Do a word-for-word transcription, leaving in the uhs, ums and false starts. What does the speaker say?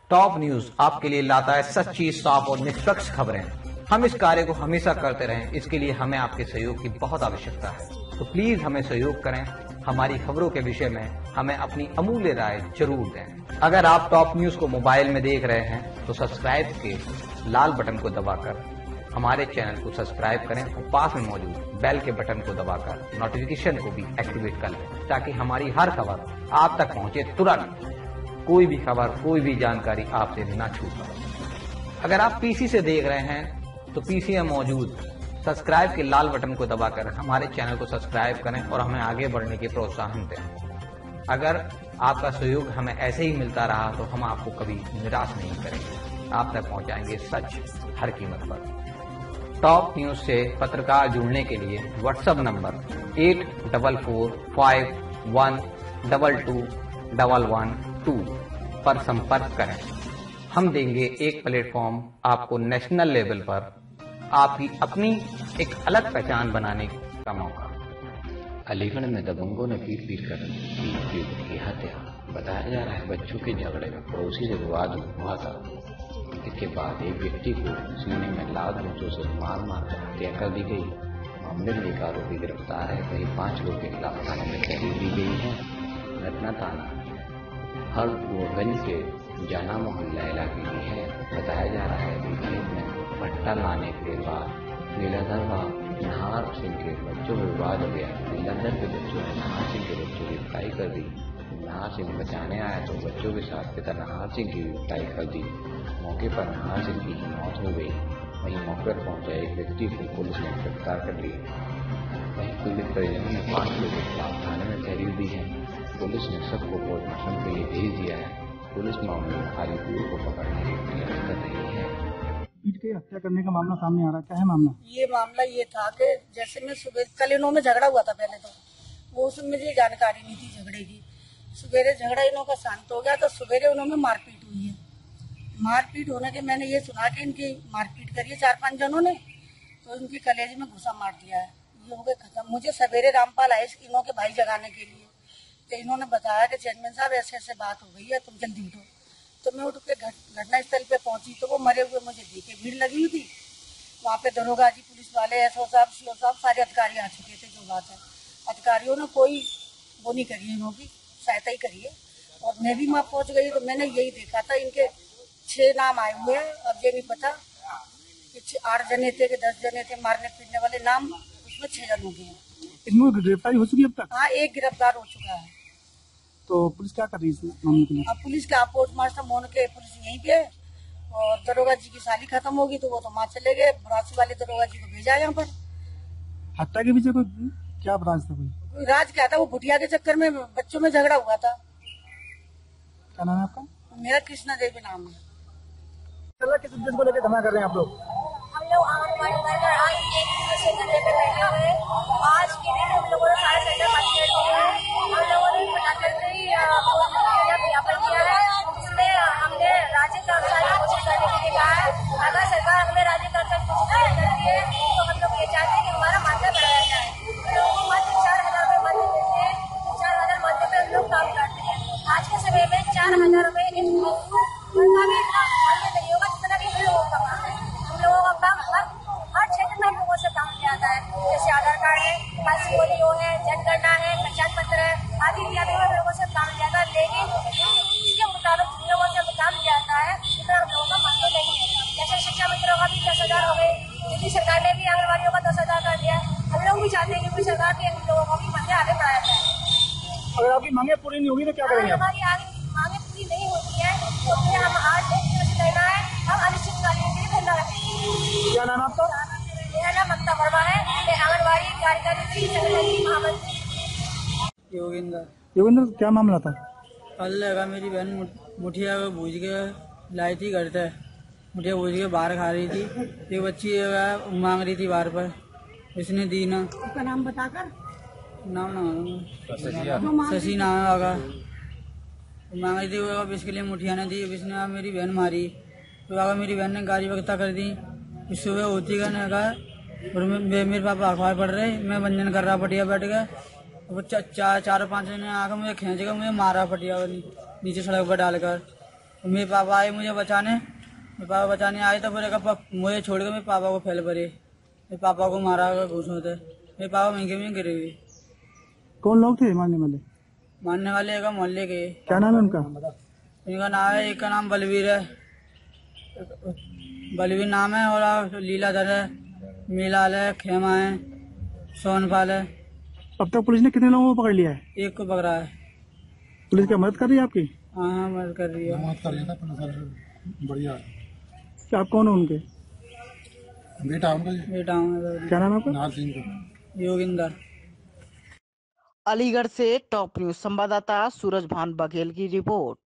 Top news आपके लिए लाता है सच्ची, साफ और निष्पक्ष खबरें। हम इस कार्य को हमेशा करते रहें, इसके लिए हमें आपके सहयोग की बहुत आवश्यकता है। तो प्लीज हमें सहयोग करें, हमारी खबरों के विषय में हमें अपनी अमूल्य राय जरूर दें। अगर आप टॉप न्यूज को मोबाइल में देख रहे हैं तो सब्सक्राइब के लाल बटन को दबाकर हमारे चैनल को सब्सक्राइब करें और पास में मौजूद बेल के बटन को दबाकर नोटिफिकेशन को भी एक्टिवेट कर लें, ताकि हमारी हर खबर आप तक पहुंचे तुरंत। कोई भी खबर, कोई भी जानकारी आपसे न छूट पाए। अगर आप पीसी से देख रहे हैं तो पीसी में मौजूद सब्सक्राइब के लाल बटन को दबाकर हमारे चैनल को सब्सक्राइब करें और हमें आगे बढ़ने की प्रोत्साहन दें। अगर आपका सहयोग हमें ऐसे ही मिलता रहा तो हम आपको कभी निराश नहीं करेंगे, आप तक पहुंचाएंगे सच हर कीमत पर। टॉप न्यूज से पत्रकार जुड़ने के लिए WhatsApp number eight double four five one double two double one two पर संपर्क करें। हम देंगे एक प्लेटफॉर्म आपको नेशनल लेवल पर आपकी अपनी एक अलग पहचान बनाने का मौका। अलीगढ़ में दबंगों ने पीट पीट कर की हत्या। बताया जा रहा है बच्चों के झगड़े में पड़ोसी से विवाद हुआ था। इसके बाद एक व्यक्ति को सीने में लात बच्चों से मार मार कर हत्या कर दी गई। मामले में एक आरोपी गिरफ्तार है, वही पांच लोग के खिलाफ थाने में तहरीर दी गई है। घटना थाना हरगंज के जाना मोहल्ला इलाके की है। बताया जा रहा है कि खेत में भट्टा लाने के बाद नीलाधर व नहार सिंह के बच्चों में विवाद हो गया। नीलाधर के बच्चों ने नहार सिंह के बच्चों की पिटाई कर दी। नहार सिंह बचाने आया तो बच्चों के साथ पिता नहार सिंह की पिटाई कर दी। मौके पर नहार सिंह की मौत हो गई। वहीं मौके पर पहुंचा एक व्यक्ति को पुलिस ने गिरफ्तार कर लिया। वहीं पीड़ित परिजनों ने पांच लोगों के खिलाफ थाने में तहरीर दी है। पुलिस ने सबको पोस्टमार्टम के लिए भेज दिया है। पुलिस मामले में आरोपियों को पकड़ने की प्रयास कर रही है। पीट के हत्या करने का मामला सामने आ रहा है, क्या है मामला? ये मामला ये था कि जैसे मैं सुबह कल इन्हों में झगड़ा हुआ था, पहले तो वो उसमें मुझे जानकारी नहीं थी झगड़े की। सवेरे झगड़ा इन्हों का शांत हो गया तो सवेरे उन्होंने मारपीट हुई है। मारपीट होने के मैंने ये सुना कि इनकी मारपीट करी है चार पांच जनों ने, तो इनकी कलेजे में घुसा मार दिया है। ये हो गए खत्म। मुझे सवेरे रामपाल आए इन्हों के भाई जगाने के लिए, तो इन्होंने बताया कि चेयरमैन साहब ऐसे ऐसे बात हो गई है, तुम जल्दी उठो। तो मैं उठ के घटना स्थल पे पहुंची तो वो मरे हुए मुझे देखे भीड़ लगी हुई थी। वहाँ पे दरोगा जी, पुलिस वाले, एसओ साहब, सीओ साहब, सारे अधिकारी आ चुके थे। जो बात है अधिकारियों ने कोई वो नहीं करी, इन्हों की सहायता ही करी है। और मैं भी वहाँ पहुँच गई तो मैंने यही देखा था, इनके छह नाम आए हुए हैं। अब ये नहीं पता कि आठ जने थे कि दस जने थे मारने पीटने वाले, नाम उसमें छह जन हो गए हैं। इनमें गिरफ्तारी हो चुकी है अब तक? हाँ, एक गिरफ्तार हो चुका है। तो पुलिस क्या कर रही है मामले के लिए? अब पुलिस का पोस्टमास्टर मोहन के पुलिस यहीं पे है और दरोगा जी की साली खत्म होगी तो वो तो वहाँ चले गए। बरासी वाले दरोगा जी को भेजा यहाँ पर। हत्या के पीछे कोई क्या अपराध था? कोई कोई राज क्या था, वो भुटिया के चक्कर में बच्चों में झगड़ा हुआ था। क्या नाम है आपका? मेरा कृष्णा देवी नाम है। किस उद्देश्य को लेकर धरना कर रहे हैं आप लोग? हम लोग आंगनबाड़ी वर्कर आज एक दूसरे धरने पे बैठे हुए। आज के दिन हम लोगों ने सारे सेंटर कंप्लीट हो गए। हम लोगों ने पटाखा से ही ज्ञापन किया है, जिसमें हमने राज्य कर्मचारी कोशिश करने के लिए कहा है। अगर सरकार हमें राज्य कर्मचारी कोशिश करती है तो हम लोग ये चाहते हैं कि हमारा मानदेय बढ़ाया जाए। हम लोगों को मात्र चार हजार रुपये मानदेय देते हैं। चार हजार मानदेय पे हम लोग काम करते हैं। आज के समय में चार हजार रुपये एक उनका भी इतना मान्य नहीं होगा जितना भी हम लोगों का काम है। हम लोगों का काम हर हर क्षेत्र में हम लोगों से काम किया जाता है, जैसे आधार कार्ड है, पासपोलियो है, जनगणना है, पहचान पत्र है, आदि इत्यादि में हम लोगों से काम किया जाता है। लेकिन इसके मुताबिक जिन लोगों से काम किया जाता है उतना हम लोगों का मानदेय नहीं है। जैसे शिक्षा मित्रों का भी दस हजार हो गए, दिल्ली सरकार ने भी आंगनबाड़ियों का दस हजार कर दिया। हम लोग भी चाहते हैं कि सरकार के लोगों को भी मानदेय आगे बढ़ाया जाए। अगर आपकी मांगे पूरी नहीं होगी तो क्या करेंगे? हमारी आगे मांगे पूरी नहीं होती है तो फिर हम आज एक दिवस धरना है, हम अनिश्चितकालीन के लिए धरना रखेंगे। क्या नाम आपका? मेरा नाम ममता वर्मा है, मैं आंगनबाड़ी कार्यकारी संगठन की महामंत्री। योगिंदर। योगिंदर, क्या मामला था? कल लगा मेरी बहन मुठिया को भूज के लाई थी घर से। मुठिया भूज के बाहर खा रही थी, एक बच्ची मांग रही थी बाहर पर, इसने दी ना। उसका नाम बताकर नाम ना शशि नाम होगा। मांग रही थी अब इसके लिए मुठिया ने दी। अब इसने आप मेरी बहन मारी तो अगर मेरी बहन ने गाड़ी वगैरह कर दी। सुबह होती का ने कहा और मेरे पापा अखबार पढ़ रहे, मैं बंजन कर रहा पटिया बैठ गया। वो चार चार पाँच ने आकर मुझे खींच कर मुझे मारा पटिया नीचे सड़क पर डालकर। तो मेरे पापा आए मुझे बचाने, मेरे पापा बचाने आए तो फिर एक मुझे छोड़ के मेरे पापा को फैल पड़े, मेरे पापा को मारा घूसों से, मेरे पापा महंगे में गिरे हुए। कौन लोग थे मारने वाले? मारने वाले एक मोहल्ले के। क्या नाम है उनका? इनका नाम है, एक का नाम बलवीर है, बलवीर नाम है, और लीलाधर है, मीलाल है, खेमा है, सोनपाल है। अब तक पुलिस ने कितने लोगों को पकड़ लिया है? एक को पकड़ा है। पुलिस क्या मदद कर रही है आपकी? हाँ हाँ मदद कर रही है। मदद कर रही है, बढ़िया। क्या आप कौन हो उनके? बेटा उनका। बेटा हूँ। क्या नाम है आपका? योगिंदर। अलीगढ़ से टॉप न्यूज संवाददाता सूरज भान बघेल की रिपोर्ट।